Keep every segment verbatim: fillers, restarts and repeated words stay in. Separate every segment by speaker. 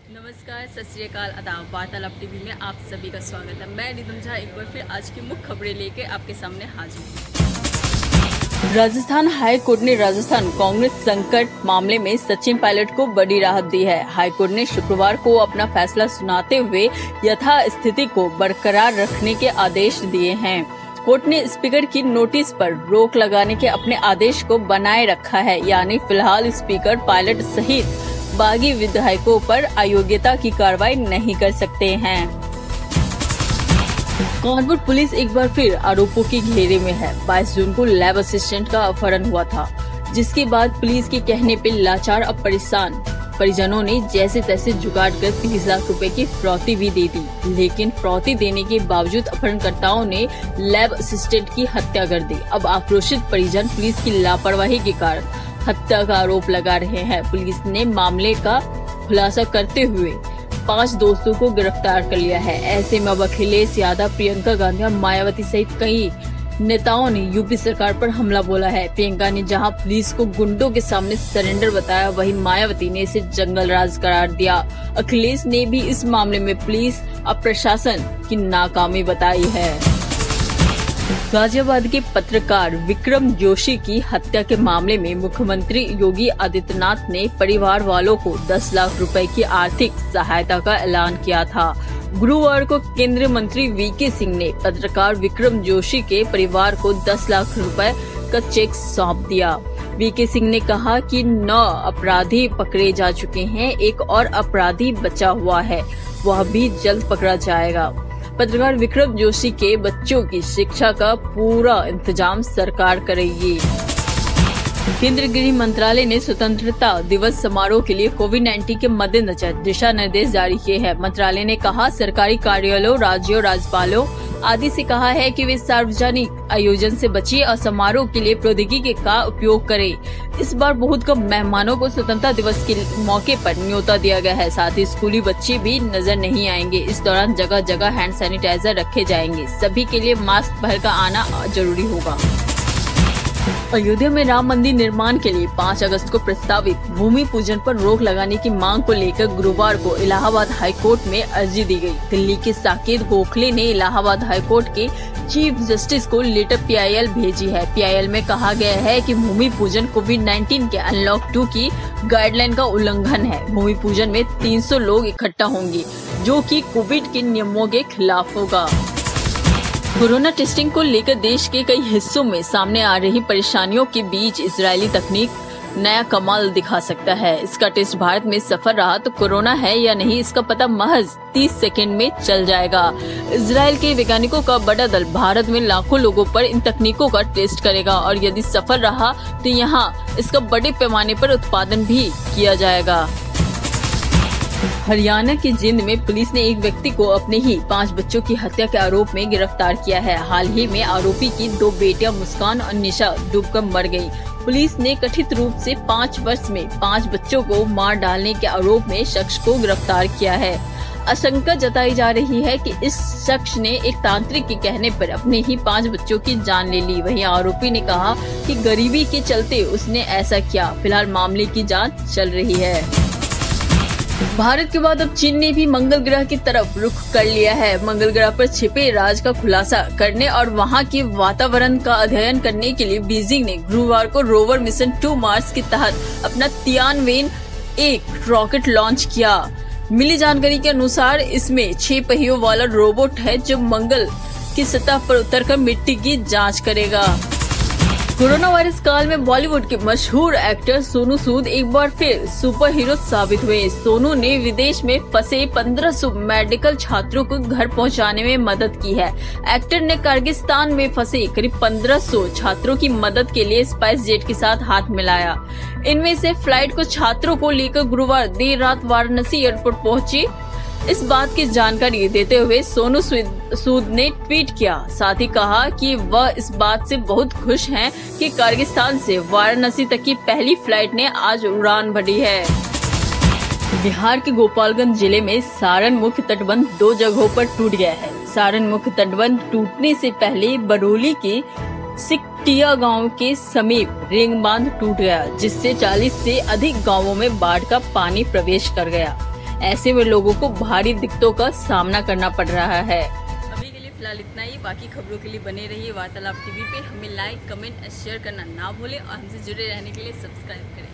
Speaker 1: नमस्कार, सत श्री अकाल, आदाब। वार्तालाप टीवी में आप सभी का स्वागत है। मैं निधम झा एक बार फिर आज की मुख्य खबरें लेकर आपके सामने हाजिर हूँ। राजस्थान हाई कोर्ट ने राजस्थान कांग्रेस संकट मामले में सचिन पायलट को बड़ी राहत दी है। हाई कोर्ट ने शुक्रवार को अपना फैसला सुनाते हुए यथास्थिति को बरकरार रखने के आदेश दिए हैं। कोर्ट ने स्पीकर की नोटिस पर रोक लगाने के अपने आदेश को बनाए रखा है, यानी फिलहाल स्पीकर पायलट सहित बागी विधायकों पर अयोग्यता की कार्रवाई नहीं कर सकते हैं। कानपुर पुलिस एक बार फिर आरोपों के घेरे में है। बाईस जून को लैब असिस्टेंट का अपहरण हुआ था, जिसके बाद पुलिस के कहने पे लाचार और परेशान परिजनों ने जैसे तैसे जुगाड़ कर तीस लाख रुपए की फिरौती भी दे दी, लेकिन फिरौती देने के बावजूद अपहरणकर्ताओं ने लैब असिस्टेंट की हत्या कर दी। अब आक्रोशित परिजन पुलिस की लापरवाही के कारण हत्या का आरोप लगा रहे हैं। पुलिस ने मामले का खुलासा करते हुए पांच दोस्तों को गिरफ्तार कर लिया है। ऐसे में अब अखिलेश यादव, प्रियंका गांधी और मायावती सहित कई नेताओं ने यूपी सरकार पर हमला बोला है। प्रियंका ने जहां पुलिस को गुंडों के सामने सरेंडर बताया, वहीं मायावती ने इसे जंगल राज करार दिया। अखिलेश ने भी इस मामले में पुलिस और प्रशासन की नाकामी बताई है। गाजियाबाद के पत्रकार विक्रम जोशी की हत्या के मामले में मुख्यमंत्री योगी आदित्यनाथ ने परिवार वालों को दस लाख रुपए की आर्थिक सहायता का ऐलान किया था। गुरुवार को केंद्रीय मंत्री वीके सिंह ने पत्रकार विक्रम जोशी के परिवार को दस लाख रुपए का चेक सौंप दिया। वीके सिंह ने कहा कि नौ अपराधी पकड़े जा चुके हैं, एक और अपराधी बचा हुआ है, वह भी जल्द पकड़ा जाएगा। पत्रकार विक्रम जोशी के बच्चों की शिक्षा का पूरा इंतजाम सरकार करेगी। केंद्रीय गृह मंत्रालय ने स्वतंत्रता दिवस समारोह के लिए कोविड उन्नीस के मद्देनजर दिशा निर्देश जारी किए हैं। मंत्रालय ने कहा, सरकारी कार्यालयों, राज्यों, राज्यपालों आदि से कहा है कि वे सार्वजनिक आयोजन से बचिए और समारोह के लिए प्रौद्योगिकी का उपयोग करें। इस बार बहुत कम मेहमानों को स्वतंत्रता दिवस के मौके पर न्योता दिया गया है। साथ ही स्कूली बच्चे भी नजर नहीं आएंगे। इस दौरान जगह जगह हैंड सैनिटाइजर रखे जाएंगे। सभी के लिए मास्क पहन कर आना जरूरी होगा। अयोध्या में राम मंदिर निर्माण के लिए पाँच अगस्त को प्रस्तावित भूमि पूजन पर रोक लगाने की मांग को लेकर गुरुवार को इलाहाबाद हाई कोर्ट में अर्जी दी गई। दिल्ली के साकेत गोखले ने इलाहाबाद हाई कोर्ट के चीफ जस्टिस को लेटर पीआईएल भेजी है। पीआईएल में कहा गया है कि भूमि पूजन कोविड उन्नीस के अनलॉक टू की गाइडलाइन का उल्लंघन है। भूमि पूजन में तीन सौ लोग इकट्ठा होंगे, जो कि कोविड के नियमों के खिलाफ होगा। कोरोना टेस्टिंग को लेकर देश के कई हिस्सों में सामने आ रही परेशानियों के बीच इजरायली तकनीक नया कमाल दिखा सकता है। इसका टेस्ट भारत में सफल रहा तो कोरोना है या नहीं, इसका पता महज तीस सेकंड में चल जाएगा। इजरायल के वैज्ञानिकों का बड़ा दल भारत में लाखों लोगों पर इन तकनीकों का टेस्ट करेगा और यदि सफल रहा तो यहाँ इसका बड़े पैमाने पर उत्पादन भी किया जाएगा। हरियाणा के जिंद में पुलिस ने एक व्यक्ति को अपने ही पांच बच्चों की हत्या के आरोप में गिरफ्तार किया है। हाल ही में आरोपी की दो बेटियां मुस्कान और निशा डूबकर मर गयी। पुलिस ने कथित रूप से पाँच वर्ष में पाँच बच्चों को मार डालने के आरोप में शख्स को गिरफ्तार किया है। आशंका जताई जा रही है कि इस शख्स ने एक तांत्रिक के कहने पर अपने ही पांच बच्चों की जान ले ली। वहीं आरोपी ने कहा कि गरीबी के चलते उसने ऐसा किया। फिलहाल मामले की जाँच चल रही है। भारत के बाद अब चीन ने भी मंगल ग्रह की तरफ रुख कर लिया है। मंगल ग्रह पर छिपे राज का खुलासा करने और वहां के वातावरण का अध्ययन करने के लिए बीजिंग ने गुरुवार को रोवर मिशन टू मार्स के तहत अपना तियानवेन एक रॉकेट लॉन्च किया। मिली जानकारी के अनुसार इसमें छह पहियों वाला रोबोट है, जो मंगल की सतह पर उतरकर मिट्टी की जाँच करेगा। कोरोना वायरस काल में बॉलीवुड के मशहूर एक्टर सोनू सूद एक बार फिर सुपर हीरो साबित हुए। सोनू ने विदेश में फंसे पंद्रह सौ मेडिकल छात्रों को घर पहुंचाने में मदद की है। एक्टर ने किर्गिस्तान में फंसे करीब पंद्रह सौ छात्रों की मदद के लिए स्पाइस जेट के साथ हाथ मिलाया। इनमें से फ्लाइट को छात्रों को लेकर गुरुवार देर रात वाराणसी एयरपोर्ट पहुंची। इस बात की जानकारी देते हुए सोनू सूद ने ट्वीट किया। साथ ही कहा कि वह इस बात से बहुत खुश हैं कि किर्गिस्तान से वाराणसी तक की पहली फ्लाइट ने आज उड़ान भरी है। बिहार के गोपालगंज जिले में सारण मुख्य तटबंध दो जगहों पर टूट गया है। सारण मुख्य तटबंध टूटने से पहले बरौली के सिकटिया गांव के समीप रिंग बांध टूट गया, जिससे चालीस से अधिक गांवों में बाढ़ का पानी प्रवेश कर गया। ऐसे में लोगों को भारी दिक्कतों का सामना करना पड़ रहा है। अभी के लिए फिलहाल इतना ही। बाकी खबरों के लिए बने रहिए वार्तालाप टीवी पे। हमें लाइक, कमेंट और शेयर करना ना भूलें और हमसे जुड़े रहने के लिए सब्सक्राइब करें।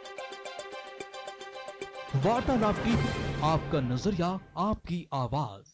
Speaker 2: वार्तालाप टीवी, आपका नजरिया, आपकी आवाज।